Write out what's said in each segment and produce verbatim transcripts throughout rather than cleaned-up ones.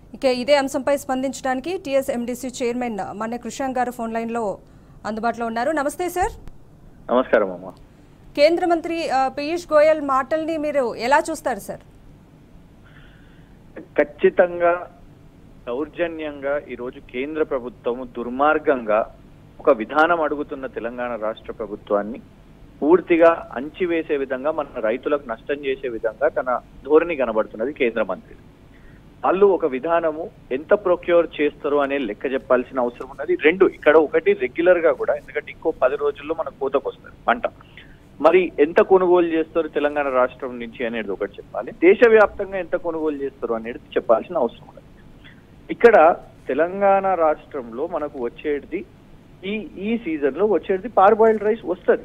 ఇక ఇదే అంశంపై స్పందించడానికి టీఎస్ఎండీసీ చైర్మన్ మన కృషాంక్ గారు ఫోన్ లైన్ లో అందుబాటులో ఉన్నారు. నమస్తే సార్. నమస్కారం అమ్మా. కేంద్ర మంత్రి పీయూష్ గోయల్ మాటల్ని మీరు ఎలా చూస్తారు సార్? ఖచ్చితంగా దౌర్జన్యంగా ఈరోజు కేంద్ర ప్రభుత్వం దుర్మార్గంగా ఒక విధానం అడుగుతున్న తెలంగాణ రాష్ట్ర ప్రభుత్వాన్ని పూర్తిగా అంచివేసే విధంగా మన రైతులకు నష్టం చేసే విధంగా తన ధోరణి కనబడుతున్నది కేంద్ర మంత్రి. వాళ్ళు ఒక విధానము ఎంత ప్రొక్యూర్ చేస్తారు అనే లెక్క చెప్పాల్సిన అవసరం ఉన్నది. రెండు, ఇక్కడ ఒకటి రెగ్యులర్ గా కూడా, ఎందుకంటే ఇంకో పది రోజుల్లో మన కోతకు వస్తుంది పంట, మరి ఎంత కొనుగోలు చేస్తారు తెలంగాణ రాష్ట్రం నుంచి అనేది ఒకటి చెప్పాలి. దేశవ్యాప్తంగా ఎంత కొనుగోలు చేస్తారు అనేది చెప్పాల్సిన అవసరం ఉన్నది. ఇక్కడ తెలంగాణ రాష్ట్రంలో మనకు వచ్చేది ఈ ఈ సీజన్ లో వచ్చేది పార్బాయిల్డ్ రైస్ వస్తుంది.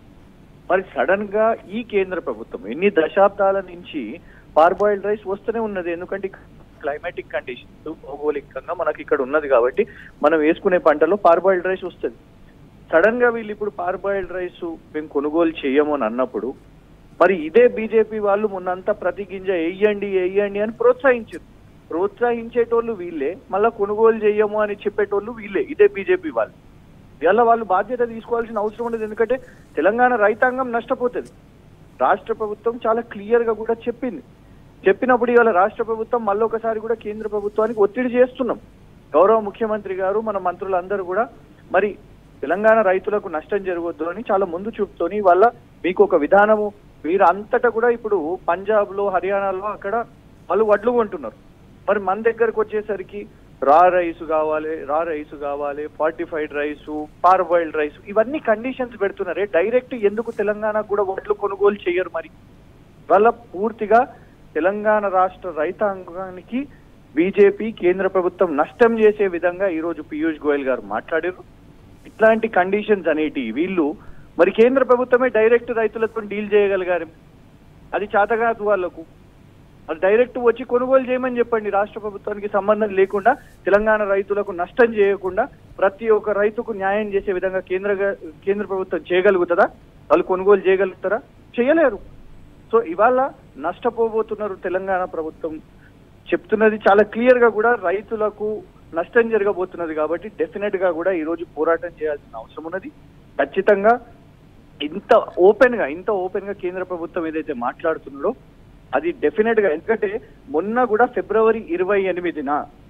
మరి సడన్ గా ఈ కేంద్ర ప్రభుత్వం ఎన్ని దశాబ్దాల నుంచి పార్బాయిల్డ్ రైస్ వస్తూనే ఉన్నది. ఎందుకంటే క్లైమాటిక్ కండిషన్స్ భౌగోళికంగా మనకి ఇక్కడ ఉన్నది కాబట్టి మనం వేసుకునే పంటలో పార్బాయిల్డ్ రైస్ వస్తుంది. సడన్ గా వీళ్ళు ఇప్పుడు పార్బాయిల్డ్ రైస్ మేము కొనుగోలు చేయము అని అన్నప్పుడు మరి ఇదే బీజేపీ వాళ్ళు మొన్నంతా ప్రతి గింజ వేయండి వేయండి అని ప్రోత్సహించారు. ప్రోత్సహించేటోళ్ళు వీళ్ళే, మళ్ళీ కొనుగోలు చేయము అని చెప్పేటోళ్ళు వీళ్ళే, ఇదే బీజేపీ వాళ్ళు. ఇవాళ వాళ్ళు బాధ్యత తీసుకోవాల్సిన అవసరం ఉండదు. ఎందుకంటే తెలంగాణ రైతాంగం నష్టపోతుంది. రాష్ట్ర ప్రభుత్వం చాలా క్లియర్ గా కూడా చెప్పింది. చెప్పినప్పుడు ఇవాళ రాష్ట్ర ప్రభుత్వం మళ్ళీ ఒకసారి కూడా కేంద్ర ప్రభుత్వానికి ఒత్తిడి చేస్తున్నాం. గౌరవ ముఖ్యమంత్రి గారు, మన మంత్రులందరూ కూడా మరి తెలంగాణ రైతులకు నష్టం జరగొద్దు అని చాలా ముందు చూపుతోని వాళ్ళ మీకు ఒక విధానము, మీరు అంతటా కూడా ఇప్పుడు పంజాబ్ లో హర్యానాలో అక్కడ వాళ్ళు వడ్లు కొంటున్నారు. మరి మన దగ్గరకు వచ్చేసరికి రా రైస్ కావాలి, రా రైస్ కావాలి, ఫార్టిఫైడ్ రైసు, పార్బాయిల్డ్ రైస్, ఇవన్నీ కండిషన్స్ పెడుతున్నారే. డైరెక్ట్ ఎందుకు తెలంగాణ కూడా వడ్లు కొనుగోలు చేయరు? మరి వాళ్ళ పూర్తిగా తెలంగాణ రాష్ట్ర రైతాంగానికి బీజేపీ కేంద్ర ప్రభుత్వం నష్టం చేసే విధంగా ఈ రోజు పీయూష్ గోయల్ గారు మాట్లాడారు. ఇట్లాంటి కండిషన్స్ అనేటి వీళ్ళు మరి కేంద్ర ప్రభుత్వమే డైరెక్ట్ రైతులతో డీల్ చేయగలిగారు. అది చేతగాదు వాళ్ళకు. అది డైరెక్ట్ వచ్చి కొనుగోలు చేయమని చెప్పండి. రాష్ట్ర ప్రభుత్వానికి సంబంధం లేకుండా తెలంగాణ రైతులకు నష్టం చేయకుండా ప్రతి ఒక్క రైతుకు న్యాయం చేసే విధంగా కేంద్ర కేంద్ర ప్రభుత్వం చేయగలుగుతుందా? వాళ్ళు కొనుగోలు చేయగలుగుతారా? చేయలేరు. సో ఇవాళ నష్టపోబోతున్నారు. తెలంగాణ ప్రభుత్వం చెప్తున్నది చాలా క్లియర్ గా కూడా రైతులకు నష్టం జరగబోతున్నది. కాబట్టి డెఫినెట్ గా కూడా ఈ రోజు పోరాటం చేయాల్సిన అవసరం ఉన్నది. ఖచ్చితంగా ఇంత ఓపెన్ గా ఇంత ఓపెన్ గా కేంద్ర ప్రభుత్వం ఏదైతే మాట్లాడుతున్నాడో అది డెఫినెట్ గా, ఎందుకంటే మొన్న కూడా ఫిబ్రవరి ఇరవై ఎనిమిదిన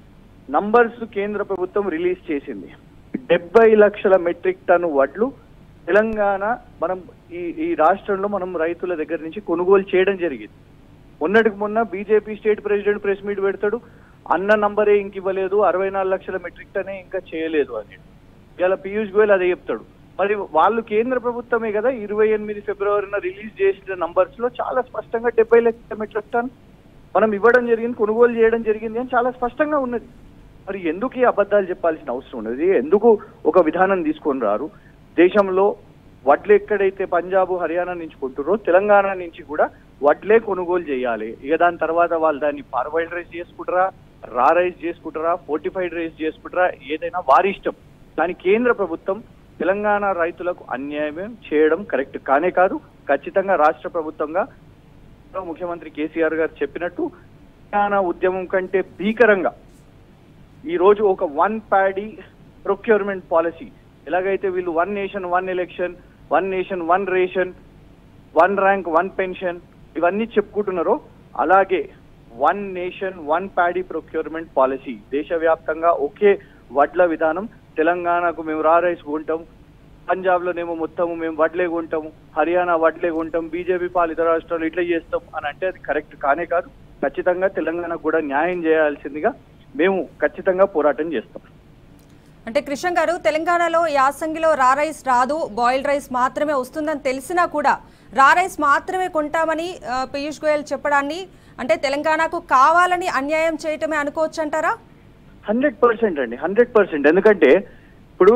నంబర్స్ కేంద్ర ప్రభుత్వం రిలీజ్ చేసింది. డెబ్బై లక్షల మెట్రిక్ టన్ వడ్లు తెలంగాణ మనం ఈ ఈ రాష్ట్రంలో మనం రైతుల దగ్గర నుంచి కొనుగోలు చేయడం జరిగింది. మొన్నటికి మొన్న BJP state president press meet పెడతాడు, అన్న నంబరే ఇంక ఇవ్వలేదు, అరవై నాలుగు లక్షల మెట్రిక్ టనే ఇంకా చేయలేదు అని. ఇలా పీయూష్ గోయల్ అదే చెప్తాడు. మరి వాళ్ళు కేంద్ర ప్రభుత్వమే కదా ఇరవై ఎనిమిది ఫిబ్రవరిన రిలీజ్ చేసిన నంబర్స్ లో చాలా స్పష్టంగా డెబ్బై లక్షల మెట్రిక్ టన్ మనం ఇవ్వడం జరిగింది, కొనుగోలు చేయడం జరిగింది అని చాలా స్పష్టంగా ఉన్నది. మరి ఎందుకు ఈ అబద్ధాలు చెప్పాల్సిన అవసరం ఉన్నది? ఎందుకు ఒక విధానం తీసుకొని రారు? దేశంలో వడ్లు ఎక్కడైతే పంజాబ్ హర్యానా నుంచి కొంటున్నారో తెలంగాణ నుంచి కూడా వడ్లే కొనుగోలు చేయాలి. ఇక దాని తర్వాత వాళ్ళు దాన్ని పార్బాయిల్డ్ రైస్ చేసుకుంటారా, రా రైస్ చేసుకుంటారా, ఫోర్టిఫైడ్ రైస్ చేసుకుంటారా, ఏదైనా వారి ఇష్టం. కానీ కేంద్ర ప్రభుత్వం తెలంగాణ రైతులకు అన్యాయం చేయడం కరెక్ట్ కానే కాదు. ఖచ్చితంగా రాష్ట్ర ప్రభుత్వంగా ముఖ్యమంత్రి కేసీఆర్ గారు చెప్పినట్టు తెలంగాణ ఉద్యమం కంటే భీకరంగా ఈ రోజు ఒక వన్ ప్యాడీ ప్రొక్యూర్మెంట్ పాలసీ, ఎలాగైతే వీళ్ళు one nation one election, one nation one ration, one rank one pension ఇవన్నీ చెప్పుకుంటున్నారో అలాగే one nation one paddy procurement policy, దేశవ్యాప్తంగా ఒకే వడ్ల విధానం. తెలంగాణకు మేము రా రైస్ కొంటాం, పంజాబ్ లోనేమో మొత్తము మేము వడ్లే కొంటాము, హర్యానా వడ్లే కొంటాం, బీజేపీ పాలిత రాష్ట్రాలు ఇట్లా చేస్తాం అని అంటే అది కరెక్ట్ కానే కాదు. ఖచ్చితంగా తెలంగాణకు కూడా న్యాయం చేయాల్సిందిగా మేము ఖచ్చితంగా పోరాటం చేస్తాం. అంటే కృష్ణ గారు, తెలంగాణలో యాసంగిలో రా రైస్ రాదు, బాయిల్డ్ రైస్ మాత్రమే వస్తుందని తెలిసినా కూడా రా రైస్ మాత్రమే కొంటామని పీయూష్ గోయల్ చెప్పడాన్ని అంటే తెలంగాణకు కావాలని అన్యాయం చేయటమే అనుకోవచ్చు అంటారా? హండ్రెడ్ పర్సెంట్ అండి, హండ్రెడ్ పర్సెంట్. ఎందుకంటే ఇప్పుడు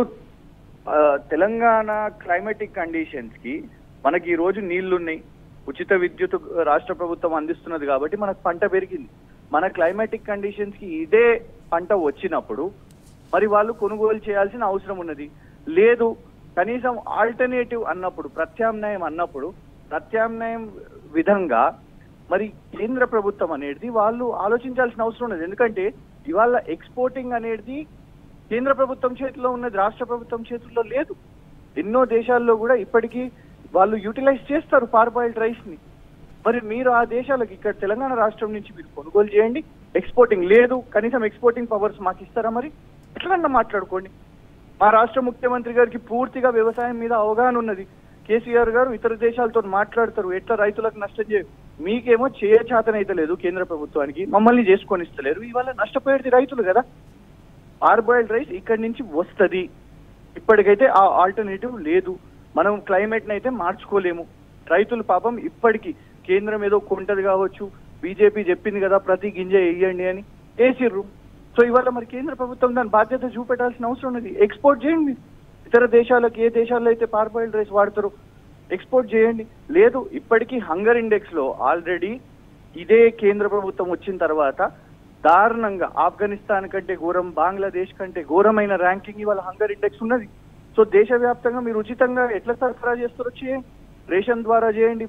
తెలంగాణ క్లైమాటిక్ కండిషన్స్ కి మనకి ఈ రోజు నీళ్లున్నాయి, ఉచిత విద్యుత్ రాష్ట్ర ప్రభుత్వం అందిస్తున్నది కాబట్టి మనకు పంట పెరిగింది. మన క్లైమాటిక్ కండిషన్స్ కి ఇదే పంట వచ్చినప్పుడు మరి వాళ్ళు కొనుగోలు చేయాల్సిన అవసరం ఉన్నది. లేదు కనీసం ఆల్టర్నేటివ్ అన్నప్పుడు, ప్రత్యామ్నాయం అన్నప్పుడు ప్రత్యామ్నాయం విధంగా మరి కేంద్ర ప్రభుత్వం అనేది వాళ్ళు ఆలోచించాల్సిన అవసరం ఉన్నది. ఎందుకంటే ఇవాళ ఎక్స్పోర్టింగ్ అనేది కేంద్ర ప్రభుత్వం చేతిలో ఉన్నది, రాష్ట్ర ప్రభుత్వం చేతుల్లో లేదు. ఎన్నో దేశాల్లో కూడా ఇప్పటికీ వాళ్ళు యూటిలైజ్ చేస్తారు పార్బాయిల్డ్ రైస్ ని. మరి మీరు ఆ దేశాలకు ఇక్కడ తెలంగాణ రాష్ట్రం నుంచి మీరు కొనుగోలు చేయండి, ఎక్స్పోర్టింగ్ లేదు, కనీసం ఎక్స్పోర్టింగ్ పవర్స్ మాకు ఇస్తారా? మరి ఎట్లన్నా మాట్లాడుకోండి. మా రాష్ట్ర ముఖ్యమంత్రి గారికి పూర్తిగా వ్యవసాయం మీద అవగాహన ఉన్నది. కేసీఆర్ గారు ఇతర దేశాలతో మాట్లాడతారు, ఎట్లా రైతులకు నష్టం చేయ, మీకేమో చేయచాతనైతే లేదు కేంద్ర ప్రభుత్వానికి, మమ్మల్ని చేసుకొని ఇస్తలేరు. ఇవాళ నష్టపోయేది రైతులు కదా. పార్బాయిల్డ్ రైస్ ఇక్కడి నుంచి వస్తుంది. ఇప్పటికైతే ఆ ఆల్టర్నేటివ్ లేదు. మనం క్లైమేట్ ని అయితే మార్చుకోలేము. రైతులు పాపం ఇప్పటికీ కేంద్రం ఏదో కొంటది కావచ్చు, బీజేపీ చెప్పింది కదా ప్రతి గింజ వేయండి అని వేసిర్రు. సో ఇవాళ మరి కేంద్ర ప్రభుత్వం దాని బాధ్యత చూపెట్టాల్సిన అవసరం ఉన్నది. ఎక్స్పోర్ట్ చేయండి, ఇతర దేశాలకు ఏ దేశాల్లో అయితే పార్బాయిల్డ్ రైస్ వాడతారో ఎక్స్పోర్ట్ చేయండి. లేదు, ఇప్పటికీ హంగర్ ఇండెక్స్ లో ఆల్రెడీ ఇదే కేంద్ర ప్రభుత్వం వచ్చిన తర్వాత దారుణంగా ఆఫ్ఘనిస్తాన్ కంటే ఘోరం, బంగ్లాదేశ్ కంటే ఘోరమైన ర్యాంకింగ్ ఇవాళ హంగర్ ఇండెక్స్ ఉన్నది. సో దేశవ్యాప్తంగా మీరు ఉచితంగా ఎట్లా సరఫరా చేస్తారో చేయండి, రేషన్ ద్వారా చేయండి,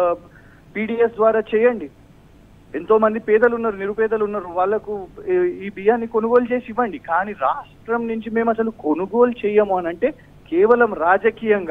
పీడిఎస్ ద్వారా చేయండి. ఎంతో మంది పేదలు ఉన్నారు, నిరుపేదలు ఉన్నారు, వాళ్లకు ఈ బియ్యాన్ని కొనుగోలు చేసి ఇవ్వండి. కానీ రాష్ట్రం నుంచి మేము అసలు కొనుగోలు చేయము అని అంటే కేవలం రాజకీయంగా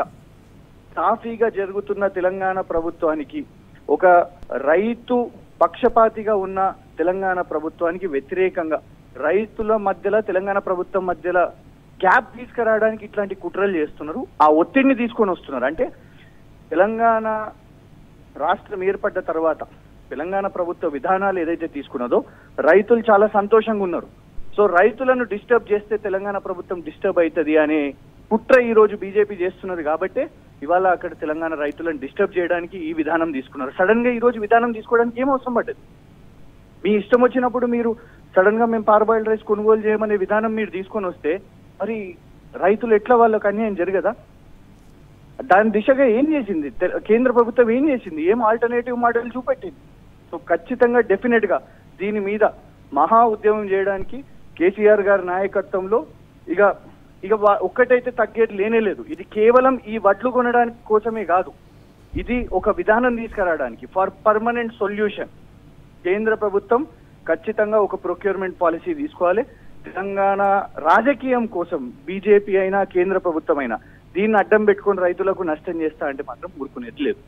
సాఫీగా జరుగుతున్న తెలంగాణ ప్రభుత్వానికి, ఒక రైతు పక్షపాతిగా ఉన్న తెలంగాణ ప్రభుత్వానికి వ్యతిరేకంగా రైతుల మధ్యలో తెలంగాణ ప్రభుత్వం మధ్యలో గ్యాప్ తీసుకురావడానికి ఇట్లాంటి కుట్రలు చేస్తున్నారు. ఆ ఒత్తిడిని తీసుకొని వస్తున్నారు. అంటే తెలంగాణ రాష్ట్రం ఏర్పడ్డ తర్వాత తెలంగాణ ప్రభుత్వ విధానాలు ఏదైతే తీసుకున్నదో రైతులు చాలా సంతోషంగా ఉన్నారు. సో రైతులను డిస్టర్బ్ చేస్తే తెలంగాణ ప్రభుత్వం డిస్టర్బ్ అవుతుంది అనే కుట్ర ఈ రోజు బీజేపీ చేస్తున్నది. కాబట్టి ఇవాళ అక్కడ తెలంగాణ రైతులను డిస్టర్బ్ చేయడానికి ఈ విధానం తీసుకున్నారు. సడన్ గా ఈ రోజు విధానం తీసుకోవడానికి ఏం అవసరం పడ్డది? మీ ఇష్టం వచ్చినప్పుడు మీరు సడన్ గా మేము పార్బాయిల్డ్ రైస్ కొనుగోలు చేయమనే విధానం మీరు తీసుకొని వస్తే మరి రైతులు ఎట్లా వాళ్ళకు అన్యాయం జరగదా? దాని దిశగా ఏం చేసింది కేంద్ర ప్రభుత్వం? ఏం చేసింది? ఏం ఆల్టర్నేటివ్ మోడల్ చూపెట్టింది? సో ఖచ్చితంగా డెఫినెట్ గా దీని మీద మహా ఉద్యమం చేయడానికి కేసీఆర్ గారి నాయకత్వంలో ఇక ఇక ఒక్కటైతే తగ్గేది లేనే లేదు. ఇది కేవలం ఈ వడ్లు కొనడానికి కోసమే కాదు, ఇది ఒక విధానం తీసుకురావడానికి ఫర్ పర్మనెంట్ సొల్యూషన్. కేంద్ర ప్రభుత్వం ఖచ్చితంగా ఒక ప్రొక్యూర్మెంట్ పాలసీ తీసుకోవాలి. తెలంగాణ రాజకీయం కోసం బీజేపీ అయినా కేంద్ర ప్రభుత్వం అయినా దీన్ని అడ్డం పెట్టుకుని రైతులకు నష్టం చేస్తా అంటే మాత్రం ఊరుకునేది లేదు.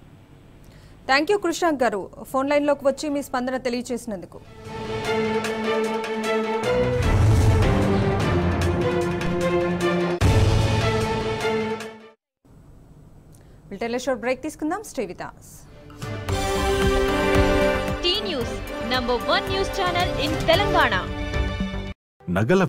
థ్యాంక్ యూ కృష్ణాంక్ గారు, ఫోన్ లైన్ లోకి వచ్చి మీ స్పందన తెలియజేసినందుకు. బ్రేక్ తీసుకుందాం. Stay with us. T news number one news channel in Telangana. నగల